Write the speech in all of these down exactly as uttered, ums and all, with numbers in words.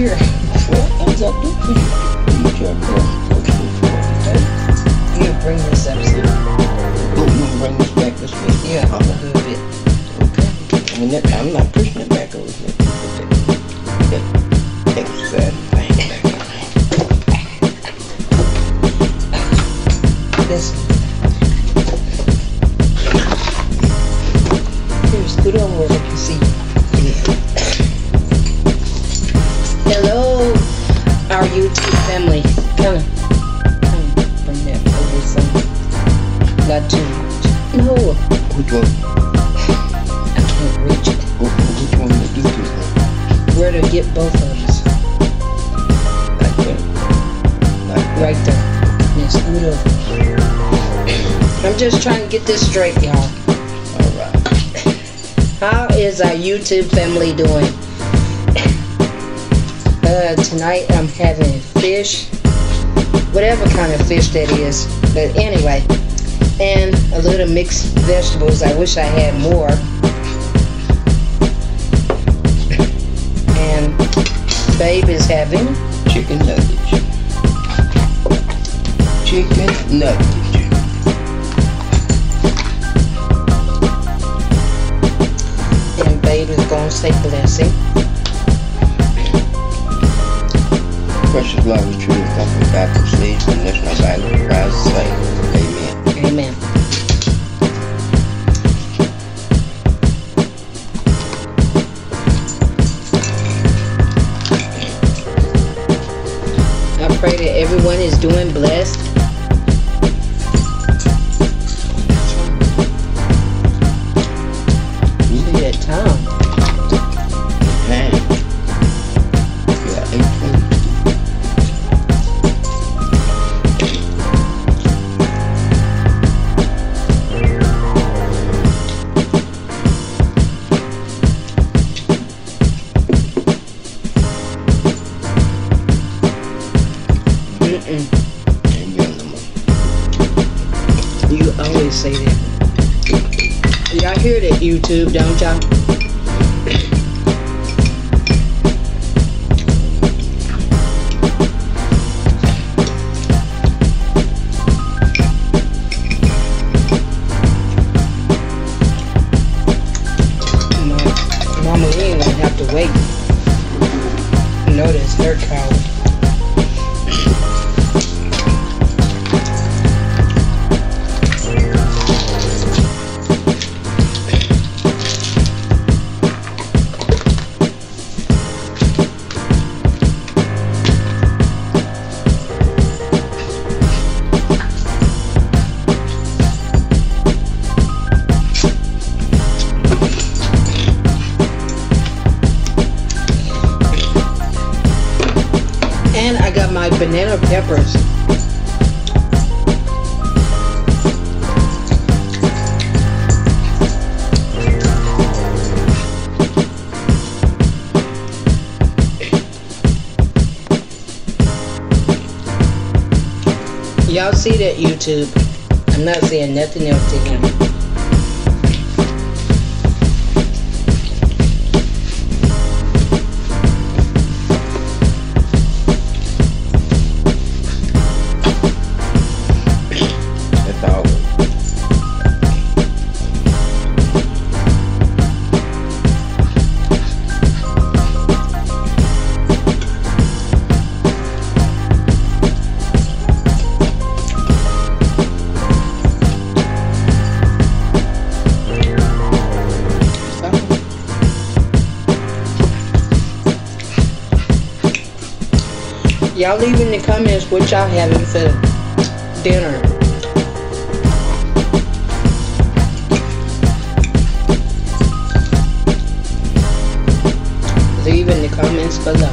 here. Well, as I do for you. You try to okay. I'm gonna bring this up some. Oh, you gonna bring this back this way? Yeah, a little bit. Okay. I mean, that, I'm not pushing it back over here. That exercise thing back there. This. Here, scoot over where I can see you. Hello, our YouTube family. Come on. Come on. Bring that over some. Not too much. No. Which one? I can't reach it. Which one to do this? Where to get both of us? Like that. Like that. Right there. Yeah, scoot over. I'm just trying to get this straight, y'all. Alright. How is our YouTube family doing? Uh, tonight I'm having fish, whatever kind of fish that is, but anyway, and a little mixed vegetables. I wish I had more. And Babe is having Chicken nuggets. Chicken nuggets. and Babe is going to say blessing. Precious love is true to come from back from sleep, and lift my Bible, cries to say, Amen. Amen. I pray that everyone is doing blessed. See that time. Man. Yeah, eight twenty. You always say that. Y'all hear that, YouTube, don't y'all? Mama, we ain't gonna have to wait. Notice her cow. And I got my banana peppers. Y'all see that, YouTube? I'm not saying nothing else to him. Y'all leave in the comments what y'all having for dinner. Leave in the comments below.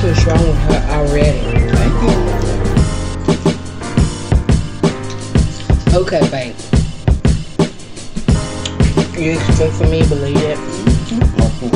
what's wrong with her already. I ain't doing nothing. Okay, babe. You expect for me to believe it? Mm-hmm. Okay.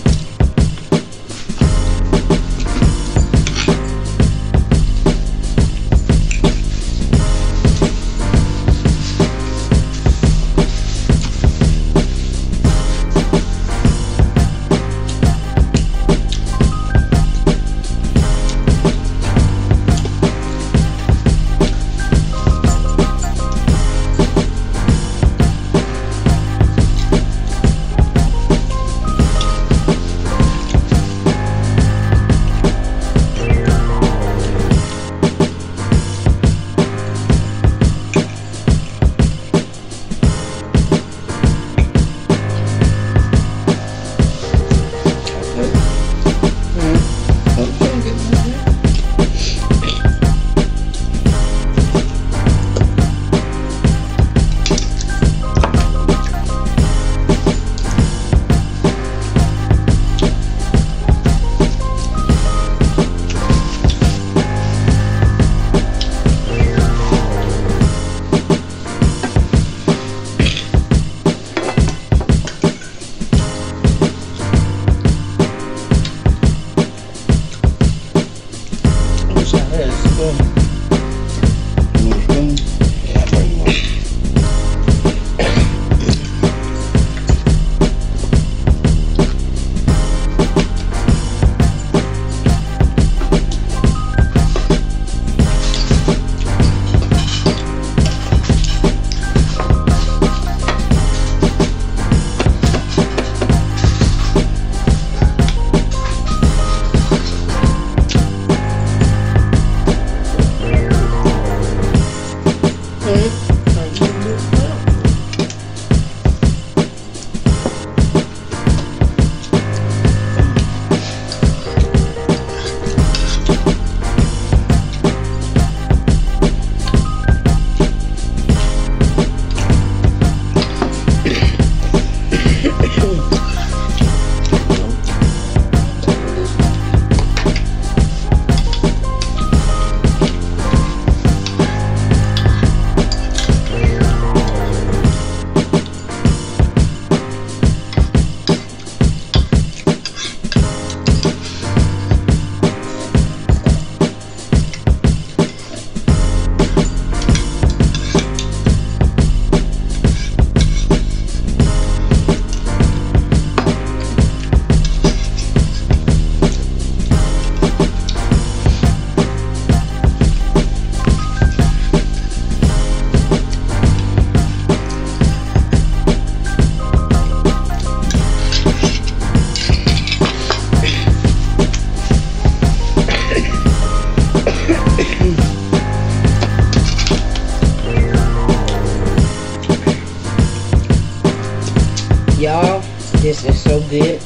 Y'all, this is so good.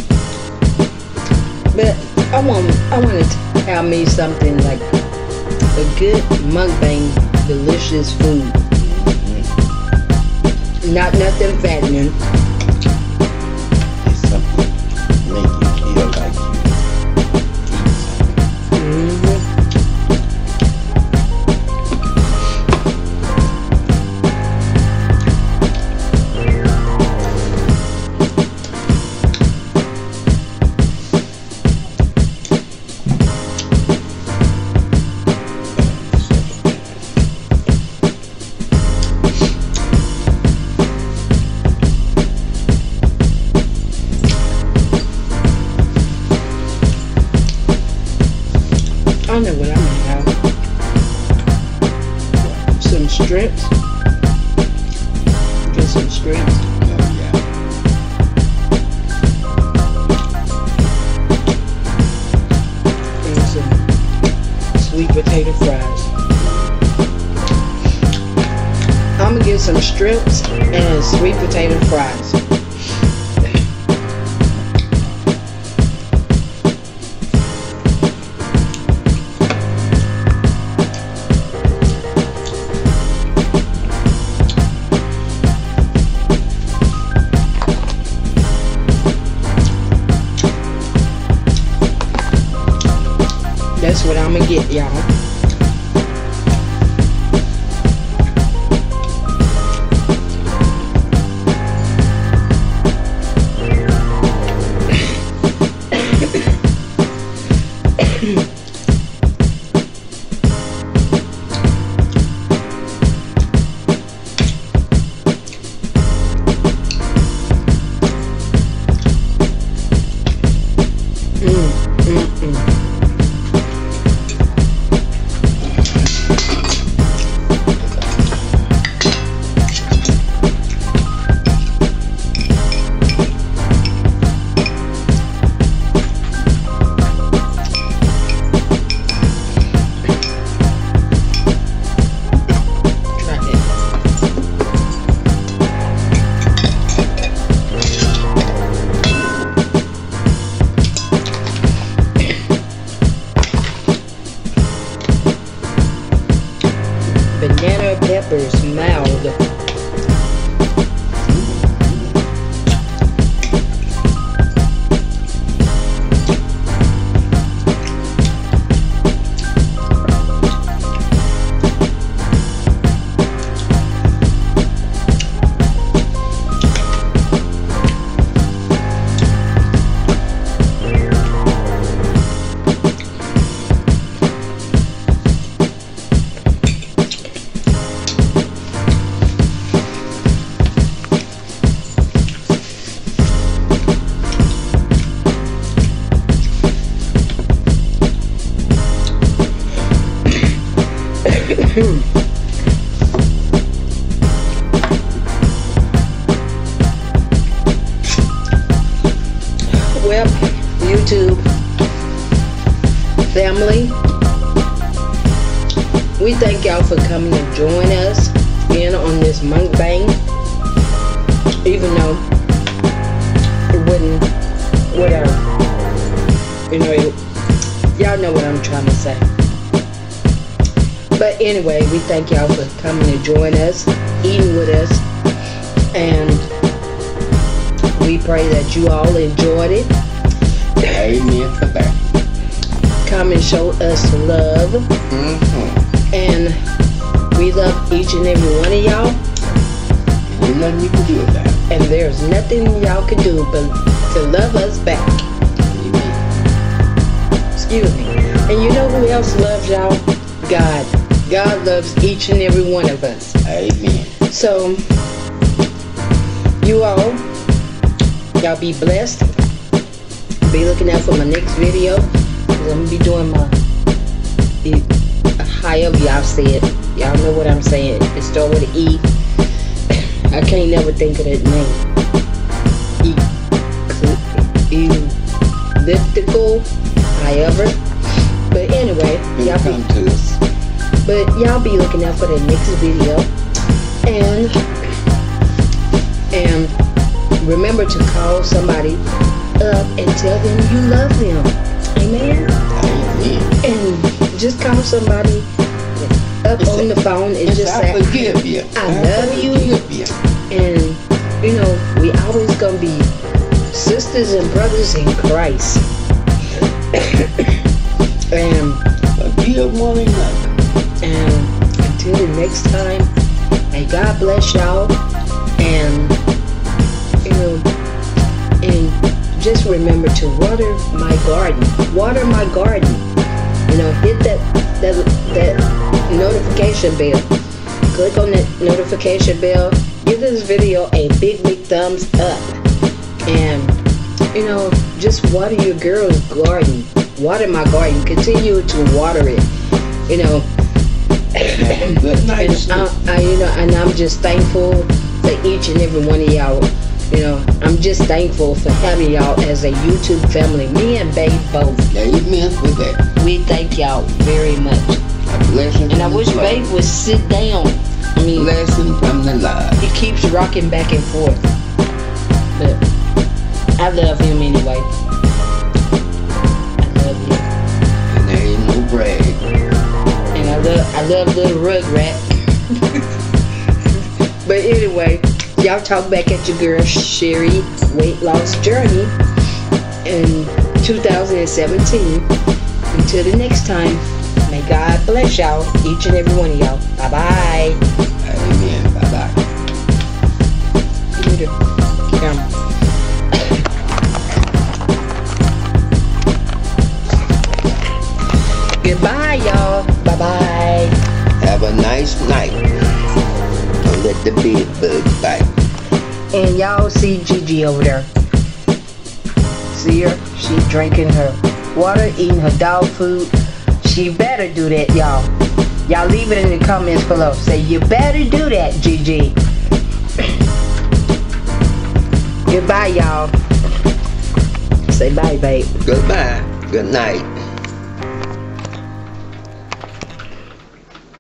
But I want I want to tell me something like a good mukbang, delicious food. Mm-hmm. Not nothing fattening. It's something make you feel like you eat something. Mm-hmm. I know what I'm gonna have. Some strips. Get some strips. Oh yeah. And some sweet potato fries. I'm gonna get some strips and sweet potato fries. what I'm gonna get, y'all. Banana peppers, mild. Well, YouTube family, we thank y'all for coming to join us in on this mukbang, even though it wouldn't, whatever, you know, y'all know what I'm trying to say. But anyway, we thank y'all for coming to join us, eating with us, and we pray that you all enjoyed it. Amen for that. Come and show us love. Mm-hmm. And we love each and every one of y'all. There's nothing you can do about it. And there's nothing y'all can do but to love us back. Amen. Excuse me. And you know who else loves y'all? God. God loves each and every one of us. Amen. So, you all, y'all be blessed. Be looking out for my next video. Cause I'm going to be doing my, however y'all say it. Y'all know what I'm saying. It starts with an E. I can't never think of that name. E, elliptical, however. But anyway, y'all be to us. But y'all be looking out for the next video. And and remember to call somebody up and tell them you love them. Amen. Amen. And just call somebody up It's on a, the phone and just I say, forgive you. I, I love you. you. And you know, we always gonna be sisters and brothers in Christ. And forgive one another. And until the next time, may God bless y'all. And you know, and just remember to water my garden. Water my garden. You know, hit that that that notification bell. Click on that notification bell. Give this video a big, big thumbs up. And you know, just water your girl's garden. Water my garden. Continue to water it. You know. Good night. And I, I, you know, and I'm just thankful for each and every one of y'all. You know, I'm just thankful for having y'all as a YouTube family. Me and Babe both. Amen for that. We thank y'all very much. A blessing. And I wish Babe would sit down. I mean, blessing from the Lord. He keeps rocking back and forth. But I love him anyway. I love him. And there ain't no brag. And I love, I love little Rugrat. But anyway, y'all talk back at your girl Sherry weight loss journey in two thousand seventeen. until the next time, may God bless y'all, each and every one of y'all. Bye bye. Amen. Bye bye. Give me the camera. Goodbye, y'all. Bye bye. Have a nice night. Don't let the bed bugs bite. And y'all see Gigi over there. See her? She drinking her water, eating her dog food. She better do that, y'all. Y'all leave it in the comments below. Say, you better do that, Gigi. Goodbye, y'all. Say bye, babe. Goodbye. Good night.